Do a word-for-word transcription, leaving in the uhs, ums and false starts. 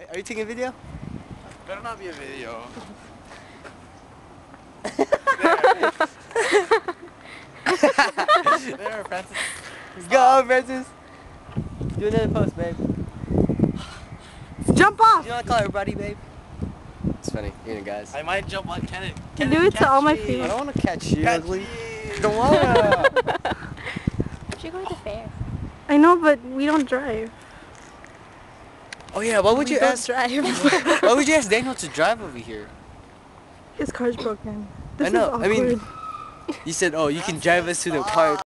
Are you taking a video? Better not be a video. there. There, Francis. Go, Francis. Do another post, babe. Jump off! You know I call everybody, babe? It's funny, you know, guys. I might jump on Kenneth. You Kenneth, do it to all my catch me. I females. don't want to catch you, Catch ugly. me. Don't wanna. We should go to the fair. I know, but we don't drive. Oh yeah, why would We you don't ask? drive. Why would you ask Daniel to drive over here? His car's broken. This I know, is I mean- awkward. You said, oh, you can drive us to the park.